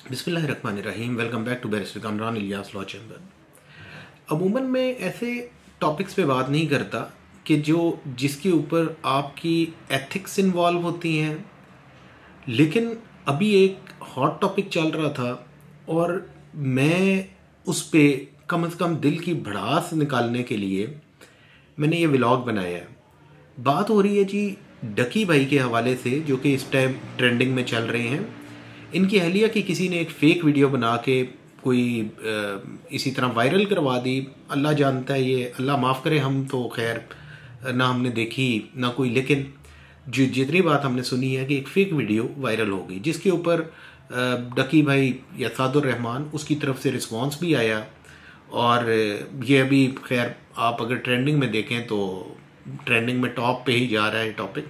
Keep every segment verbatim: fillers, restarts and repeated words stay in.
बिस्मिल्लाहिर्रहमानिर्रहीम। Welcome back to barrister Kamran Ilyas law chamber. अमूमन मैं ऐसे टॉपिक्स पे बात नहीं करता कि जो जिसके ऊपर आपकी एथिक्स इन्वॉल्व होती हैं, लेकिन अभी एक हॉट टॉपिक चल रहा था और मैं उस पे कम से कम दिल की भड़ास निकालने के लिए मैंने ये व्लॉग बनाया है। बात हो रही है जी डकी भाई के हवाले से, जो कि इस टाइम ट्रेंडिंग में चल रहे हैं। इनकी अहलिया की किसी ने एक फ़ेक वीडियो बना के कोई इसी तरह वायरल करवा दी। अल्लाह जानता है, ये अल्लाह माफ़ करे, हम तो खैर ना हमने देखी ना कोई, लेकिन जो जितनी बात हमने सुनी है कि एक फ़ेक वीडियो वायरल हो गई जिसके ऊपर डकी भाई या सादुर रहमान उसकी तरफ से रिस्पांस भी आया। और ये अभी खैर आप अगर ट्रेंडिंग में देखें तो ट्रेंडिंग में टॉप पे ही जा रहा है टॉपिक।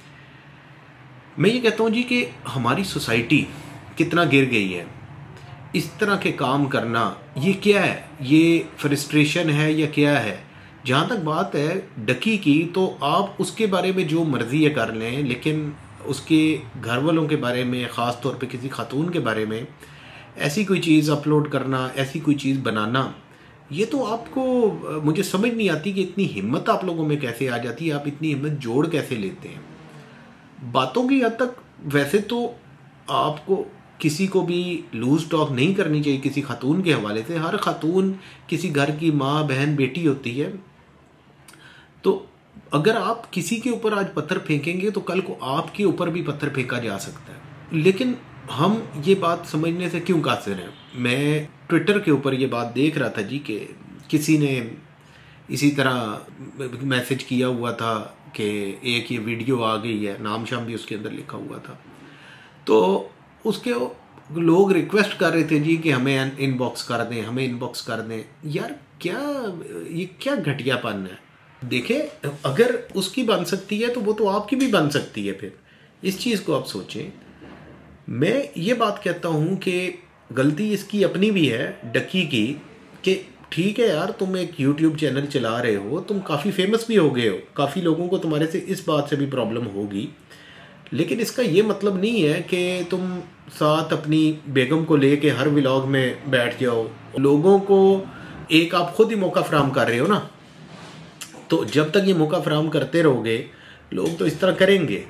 मैं ये कहता हूँ जी कि हमारी सोसाइटी कितना गिर गई है। इस तरह के काम करना ये क्या है? ये फ्रस्ट्रेशन है या क्या है? जहाँ तक बात है डकी की, तो आप उसके बारे में जो मर्जी है कर लें, लेकिन उसके घर वालों के बारे में, ख़ास तौर पे किसी खातून के बारे में ऐसी कोई चीज़ अपलोड करना, ऐसी कोई चीज़ बनाना, ये तो आपको, मुझे समझ नहीं आती कि इतनी हिम्मत आप लोगों में कैसे आ जाती है। आप इतनी हिम्मत जोड़ कैसे लेते हैं? बातों की हद तक वैसे तो आपको किसी को भी लूज टॉक नहीं करनी चाहिए किसी खातून के हवाले से। हर खातून किसी घर की माँ, बहन, बेटी होती है। तो अगर आप किसी के ऊपर आज पत्थर फेंकेंगे तो कल को आपके ऊपर भी पत्थर फेंका जा सकता है। लेकिन हम ये बात समझने से क्यों कासिर हैं? मैं ट्विटर के ऊपर ये बात देख रहा था जी कि किसी ने इसी तरह मैसेज किया हुआ था कि एक ये वीडियो आ गई है, नाम शाम भी उसके अंदर लिखा हुआ था। तो उसके लोग रिक्वेस्ट कर रहे थे जी कि हमें इनबॉक्स कर दें, हमें इनबॉक्स कर दें। यार क्या, ये क्या घटियापन है? देखें, अगर उसकी बन सकती है तो वो तो आपकी भी बन सकती है। फिर इस चीज़ को आप सोचें। मैं ये बात कहता हूँ कि गलती इसकी अपनी भी है, डकी की, कि ठीक है यार, तुम एक यूट्यूब चैनल चला रहे हो, तुम काफ़ी फेमस भी हो गए हो, काफ़ी लोगों को तुम्हारे से इस बात से भी प्रॉब्लम होगी, लेकिन इसका ये मतलब नहीं है कि तुम साथ अपनी बेगम को लेके हर व्लॉग में बैठ जाओ। लोगों को एक आप खुद ही मौका फराहम कर रहे हो ना, तो जब तक ये मौका फराहम करते रहोगे लोग तो इस तरह करेंगे।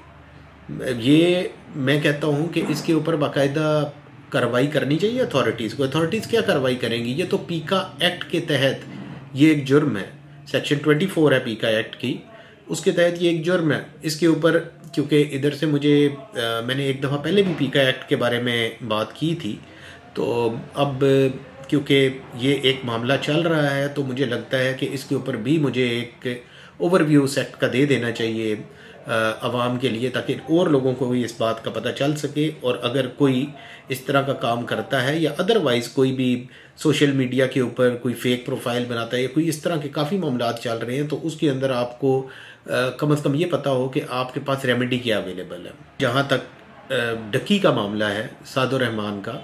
ये मैं कहता हूँ कि इसके ऊपर बाकायदा कार्रवाई करनी चाहिए अथॉरिटीज़ को। अथॉरिटीज़ क्या कार्रवाई करेंगी? ये तो पीका एक्ट के तहत ये एक जुर्म है, सेक्शन चौबीस है पीका एक्ट की, उसके तहत ये एक जुर्म है। इसके ऊपर क्योंकि इधर से मुझे आ, मैंने एक दफ़ा पहले भी पीका एक्ट के बारे में बात की थी, तो अब क्योंकि ये एक मामला चल रहा है तो मुझे लगता है कि इसके ऊपर भी मुझे एक ओवरव्यू सेक्ट का दे देना चाहिए आवाम के लिए, ताकि और लोगों को भी इस बात का पता चल सके। और अगर कोई इस तरह का काम करता है या अदरवाइज़ कोई भी सोशल मीडिया के ऊपर कोई फेक प्रोफाइल बनाता है या कोई इस तरह के काफ़ी मामला चल रहे हैं, तो उसके अंदर आपको आ, कम अज़ कम ये पता हो कि आपके पास रेमेडी क्या अवेलेबल है। जहाँ तक आ, डकी का मामला है, सादुर रहमान का,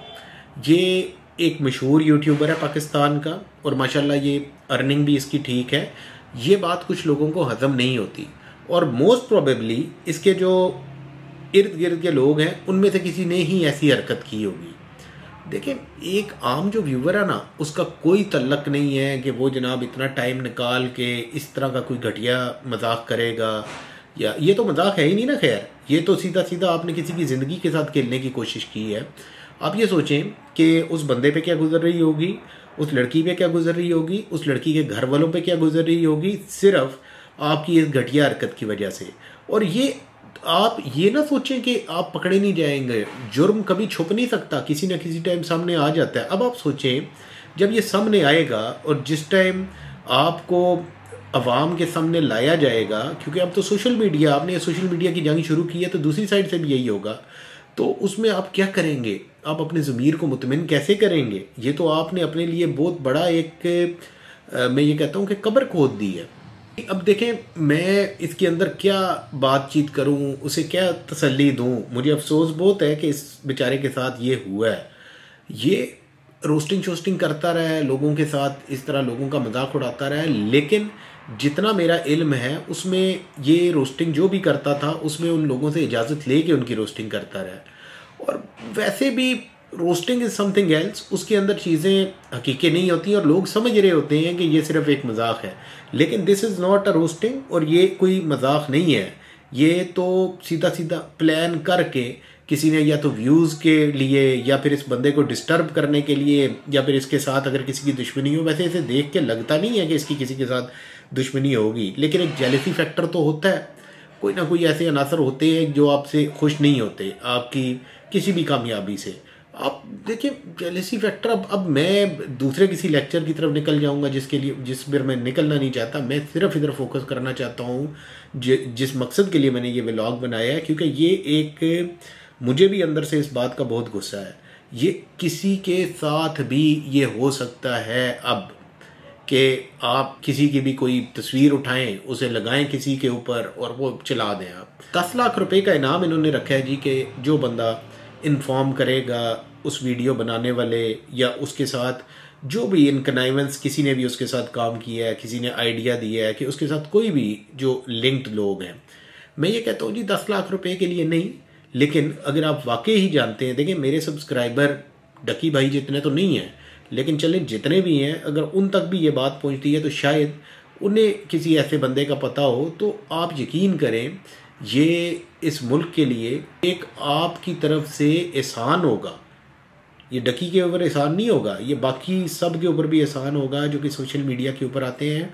ये एक मशहूर यूट्यूबर है पाकिस्तान का और माशाल्लाह ये अर्निंग भी इसकी ठीक है। ये बात कुछ लोगों को हज़म नहीं होती और मोस्ट प्रोबेबली इसके जो इर्द गिर्द के लोग हैं उनमें से किसी ने ही ऐसी हरकत की होगी। देखें, एक आम जो व्यूवर है ना, उसका कोई तल्लक नहीं है कि वो जनाब इतना टाइम निकाल के इस तरह का कोई घटिया मजाक करेगा, या ये तो मजाक है ही नहीं ना। खैर, ये तो सीधा सीधा आपने किसी की ज़िंदगी के साथ खेलने की कोशिश की है। आप ये सोचें कि उस बंदे पे क्या गुजर रही होगी, उस लड़की पे क्या गुजर रही होगी, उस लड़की के घर वालों पे क्या गुजर रही होगी, सिर्फ आपकी इस घटिया हरकत की वजह से। और ये आप ये ना सोचें कि आप पकड़े नहीं जाएंगे। जुर्म कभी छुप नहीं सकता, किसी न किसी टाइम सामने आ जाता है। अब आप सोचें, जब ये सामने आएगा और जिस टाइम आपको अवाम के सामने लाया जाएगा, क्योंकि अब तो सोशल मीडिया, आपने सोशल मीडिया की जंग शुरू की है, तो दूसरी साइड से भी यही होगा। तो उसमें आप क्या करेंगे? आप अपने ज़मीर को मुतमिन कैसे करेंगे? ये तो आपने अपने लिए बहुत बड़ा एक, आ, मैं ये कहता हूँ कि कब्र खोद दी है। अब देखें, मैं इसके अंदर क्या बातचीत करूं, उसे क्या तसल्ली दूं? मुझे अफसोस बहुत है कि इस बेचारे के साथ ये हुआ है। ये रोस्टिंग शोस्टिंग करता रहा है लोगों के साथ, इस तरह लोगों का मजाक उड़ाता रहा है, लेकिन जितना मेरा इल्म है उसमें ये रोस्टिंग जो भी करता था उसमें उन लोगों से इजाज़त ले के उनकी रोस्टिंग करता रहा है। और वैसे भी रोस्टिंग इज़ समथिंग एल्स। उसके अंदर चीज़ें हकीकी नहीं होती और लोग समझ रहे होते हैं कि ये सिर्फ एक मजाक है, लेकिन this is not a roasting और ये कोई मजाक नहीं है। ये तो सीधा सीधा प्लान करके किसी ने या तो व्यूज़ के लिए या फिर इस बंदे को डिस्टर्ब करने के लिए या फिर इसके साथ अगर किसी की दुश्मनी हो, वैसे इसे देख के लगता नहीं है कि इसकी किसी के साथ दुश्मनी होगी, लेकिन एक जेलसी फैक्टर तो होता है। कोई ना कोई ऐसे अनासर होते हैं जो आपसे खुश नहीं होते आपकी किसी भी कामयाबी से। आप देखिए जेलसी फैक्टर, अब अब मैं दूसरे किसी लेक्चर की तरफ निकल जाऊंगा जिसके लिए जिस पर मैं निकलना नहीं चाहता। मैं सिर्फ इधर फोकस करना चाहता हूँ जिस मकसद के लिए मैंने ये व्लॉग बनाया है, क्योंकि ये एक मुझे भी अंदर से इस बात का बहुत गुस्सा है। ये किसी के साथ भी ये हो सकता है अब कि आप किसी की भी कोई तस्वीर उठाएं, उसे लगाएं किसी के ऊपर और वो चला दें। आप दस लाख रुपए का इनाम इन्होंने रखा है जी कि जो बंदा इन्फॉर्म करेगा उस वीडियो बनाने वाले या उसके साथ जो भी इन कनाइवेंस किसी ने भी उसके साथ काम किया है, किसी ने आइडिया दिया है कि उसके साथ कोई भी जो लिंक्ड लोग हैं। मैं ये कहता हूँ जी दस लाख रुपए के लिए नहीं, लेकिन अगर आप वाकई ही जानते हैं, देखिए मेरे सब्सक्राइबर डकी भाई जितने तो नहीं हैं, लेकिन चले जितने भी हैं अगर उन तक भी ये बात पहुंचती है तो शायद उन्हें किसी ऐसे बंदे का पता हो। तो आप यकीन करें ये इस मुल्क के लिए एक आपकी तरफ से एहसान होगा। ये डकी के ऊपर एहसान नहीं होगा, ये बाकी सब के ऊपर भी एहसान होगा जो कि सोशल मीडिया के ऊपर आते हैं।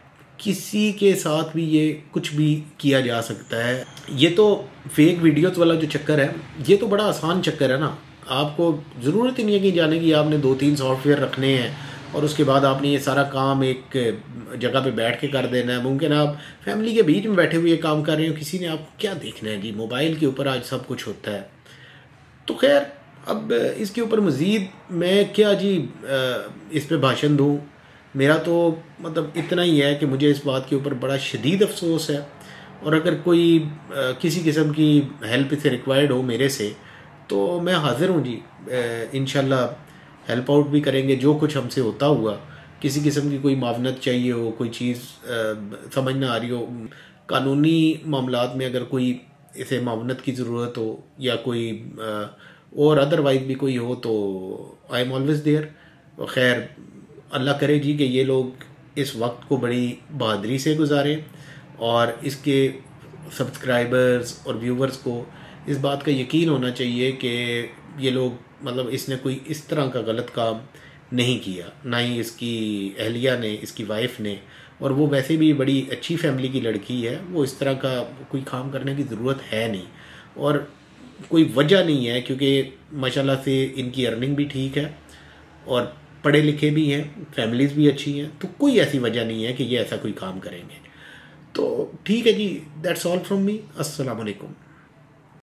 किसी के साथ भी ये कुछ भी किया जा सकता है। ये तो फेक वीडियोस वाला जो चक्कर है ये तो बड़ा आसान चक्कर है ना। आपको ज़रूरत ही नहीं है कि जाने की आपने दो तीन सॉफ्टवेयर रखने हैं और उसके बाद आपने ये सारा काम एक जगह पे बैठ के कर देना है। मुमकिन आप फैमिली के बीच में बैठे हुए काम कर रहे हो, किसी ने आपको क्या देखना है जी, मोबाइल के ऊपर आज सब कुछ होता है। तो खैर अब इसके ऊपर मज़ीद मैं क्या जी इस पे भाषण दूँ। मेरा तो मतलब इतना ही है कि मुझे इस बात के ऊपर बड़ा शदीद अफसोस है, और अगर कोई किसी किस्म की हेल्प इसे रिक्वायर्ड हो मेरे से तो मैं हाज़िर हूँ जी। इंशाल्लाह हेल्प आउट भी करेंगे जो कुछ हमसे होता हुआ। किसी किस्म की कोई मावनत चाहिए हो, कोई चीज़ समझ ना आ रही हो, कानूनी मामलात में अगर कोई इसे मावनत की ज़रूरत हो या कोई आ, और अदरवाइज भी कोई हो तो आई एम ऑलवेज देयर। खैर अल्लाह करे जी कि ये लोग इस वक्त को बड़ी बहादुरी से गुजारें और इसके सब्सक्राइबर्स और व्यूवर्स को इस बात का यकीन होना चाहिए कि ये लोग मतलब इसने कोई इस तरह का गलत काम नहीं किया, ना ही इसकी अहलिया ने, इसकी वाइफ ने, और वो वैसे भी बड़ी अच्छी फैमिली की लड़की है। वो इस तरह का कोई काम करने की ज़रूरत है नहीं और कोई वजह नहीं है, क्योंकि माशाल्लाह से इनकी अर्निंग भी ठीक है और पढ़े लिखे भी हैं, फैमिलीज़ भी अच्छी हैं, तो कोई ऐसी वजह नहीं है कि ये ऐसा कोई काम करेंगे। तो ठीक है जी, दैट्स ऑल फ्रॉम मी। अस्सलाम वालेकुम।